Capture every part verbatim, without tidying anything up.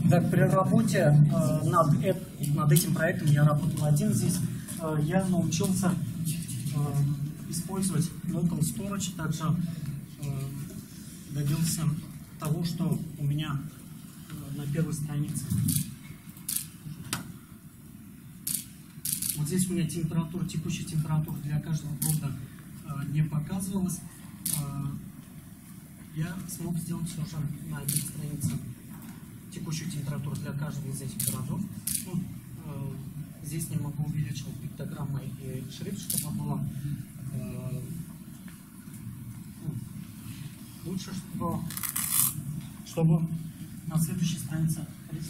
Так, при работе э, над, э, над этим проектом я работал один здесь. Э, я научился э, использовать local storage, также э, добился того, что у меня э, на первой странице вот здесь у меня температура, текущая температура для каждого борда э, не показывалась. Э, я смог сделать уже на этой странице текущую температуру для каждого из этих городов. Ну, э, здесь немного увеличил пиктограммы и шрифт, чтобы было э, лучше, чтобы, чтобы на следующей странице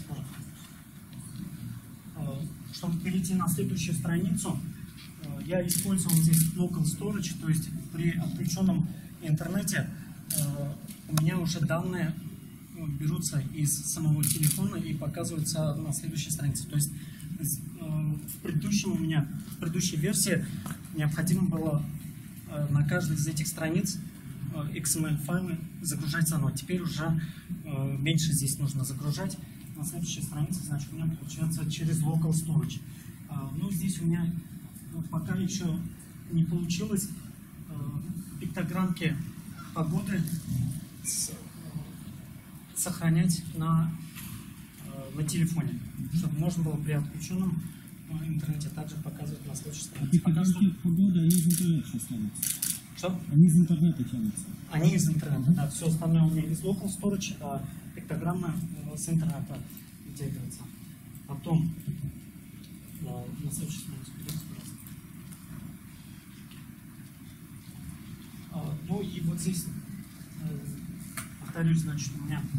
э, чтобы перейти на следующую страницу, э, я использовал здесь local storage, то есть при отключенном интернете э, у меня уже данные берутся из самого телефона и показываются на следующей странице. То есть э, в предыдущем у меня, в предыдущей версии необходимо было э, на каждой из этих страниц э, икс эм эль-файлы загружать заново. Теперь уже э, меньше здесь нужно загружать. На следующей странице, значит, у меня получается через local storage. Э, ну, здесь у меня ну, пока еще не получилось э, пиктограммки погоды с сохранять на, на телефоне, чтобы можно было при отключенном интернете также показывать на следующей странице. Пока что погода, они из интернета становятся. Что? Они из интернета тянутся. Они из интернета, да. Все остальное у меня из local storage, а пиктограммы с интернета делятся. Потом на следующей странице. Ну и вот здесь, повторюсь, значит, у меня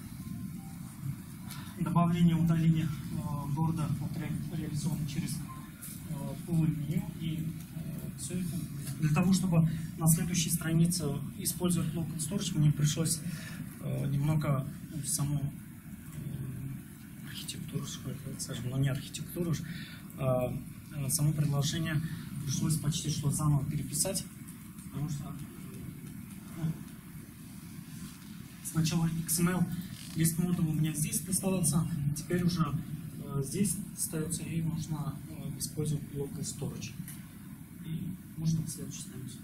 добавление, удаление э, борда вот, ре, реализовано через э, пул меню, и э, все это для того, чтобы на следующей странице использовать local storage, мне пришлось э, немного ну, саму э, архитектуру, скажем, но не архитектуру, а э, само предложение пришлось почти что заново переписать, потому что э, ну, сначала икс эм эль лист модуль у меня здесь доставался, теперь уже э, здесь остается, и нужно э, использовать local storage. И можно в следующей странице.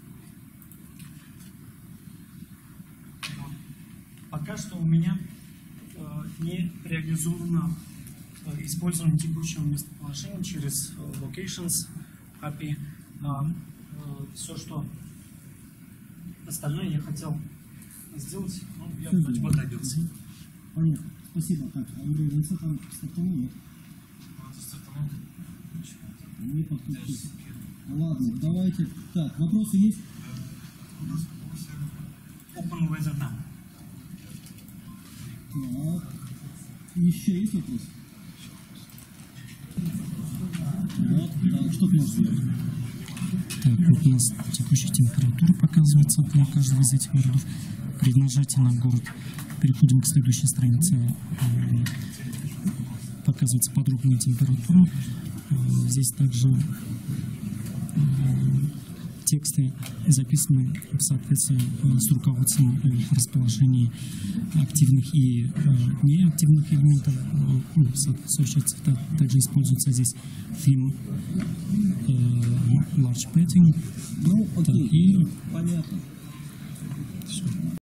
Вот. Пока что у меня э, не реализовано э, использование текущего местоположения через э, locations эй пи ай. А, э, все, что остальное я хотел сделать, ну, я вроде бы добился. Понятно. Спасибо. Так, Андрей, ну там стартанул, нет? Стартанул. Не подключился. Ладно, давайте. Так, вопросы есть? Open weather now. Так. Еще есть вопрос? Вот, так, что ты можешь сделать? Так, вот у нас текущая температура показывается для каждого из этих городов. При нажатии на город переходим к следующей странице. Показывается подробная температура. Здесь также тексты записаны в соответствии с руководством о расположении активных и неактивных элементов. Также используется здесь theme large padding. Ну, окей, и понятно. все.